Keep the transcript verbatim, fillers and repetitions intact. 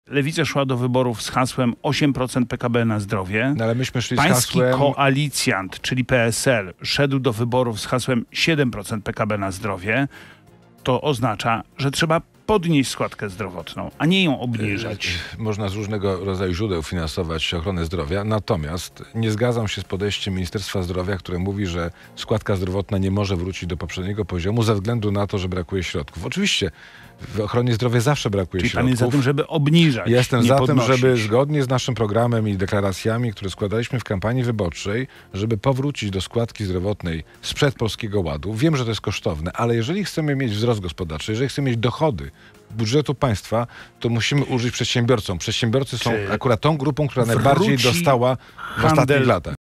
Lewica szła do wyborów z hasłem osiem procent P K B na zdrowie. No ale myśmy szli Pański z hasłem... koalicjant, czyli P S L, szedł do wyborów z hasłem siedem procent P K B na zdrowie. To oznacza, że trzeba podnieść składkę zdrowotną, a nie ją obniżać. Można z różnego rodzaju źródeł finansować ochronę zdrowia, natomiast nie zgadzam się z podejściem Ministerstwa Zdrowia, które mówi, że składka zdrowotna nie może wrócić do poprzedniego poziomu ze względu na to, że brakuje środków. Oczywiście w ochronie zdrowia zawsze brakuje Czyli środków. pan jest za tym, żeby obniżać, Jestem nie za podnosić. tym, żeby zgodnie z naszym programem i deklaracjami, które składaliśmy w kampanii wyborczej, żeby powrócić do składki zdrowotnej sprzed Polskiego Ładu. Wiem, że to jest kosztowne, ale jeżeli chcemy mieć wzrost gospodarczy, jeżeli chcemy mieć dochody budżetu państwa, to musimy użyć przedsiębiorcom. Przedsiębiorcy są Czy akurat tą grupą, która najbardziej wróci dostała w handel ostatnich latach.